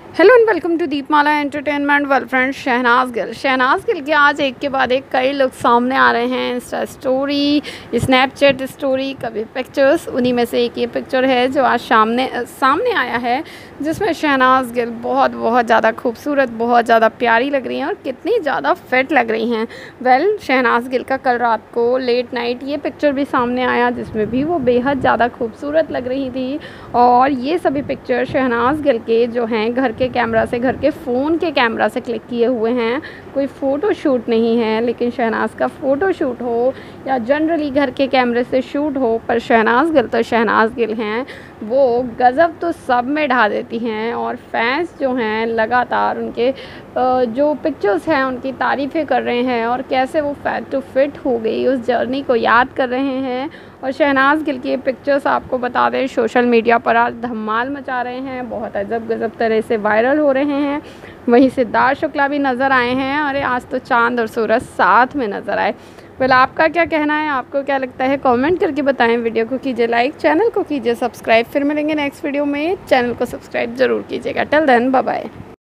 Hello and welcome to Deepmala entertainment. Well friends, Shehnaaz Gill के आज एक के बाद एक कई लोग सामने आ रहे हैं। इंस्टा स्टोरी, स्नैपचैट स्टोरी, कभी पिक्चर्स। उन्हीं में से एक ये पिक्चर है जो आज सामने आया है, जिसमें शहनाज गिल बहुत ज़्यादा खूबसूरत, बहुत ज़्यादा प्यारी लग रही हैं और कितनी ज़्यादा फिट लग रही हैं। वेल, शहनाज गिल का कल रात को लेट नाइट ये पिक्चर भी सामने आया, जिसमें भी वो बेहद ज़्यादा खूबसूरत लग रही थी। और ये सभी पिक्चर शहनाज गिल के जो हैं घर के कैमरा से, घर के फ़ोन के कैमरा से क्लिक किए हुए हैं। कोई फ़ोटो शूट नहीं है, लेकिन शहनाज का फ़ोटो शूट हो या जनरली घर के कैमरे से शूट हो, पर शहनाज गिल तो शहनाज गिल हैं। वो गज़ब तो सब में ढा देती हैं और फैंस जो हैं लगातार उनके जो पिक्चर्स हैं उनकी तारीफ़ें कर रहे हैं और कैसे वो फैट टू फिट हो गई उस जर्नी को याद कर रहे हैं। और शहनाज गिल की पिक्चर्स आपको बता दें सोशल मीडिया पर आज धमाल मचा रहे हैं, बहुत अजब गज़ब तरह से वायरल हो रहे हैं। वहीं सिद्धार्थ शुक्ला भी नज़र आए हैं। अरे आज तो चाँद और सूरज साथ में नज़र आए। वेल, आपका क्या कहना है, आपको क्या लगता है, कमेंट करके बताएं। वीडियो को कीजिए लाइक, चैनल को कीजिए सब्सक्राइब। फिर मिलेंगे नेक्स्ट वीडियो में। चैनल को सब्सक्राइब ज़रूर कीजिएगा। Till then, bye bye.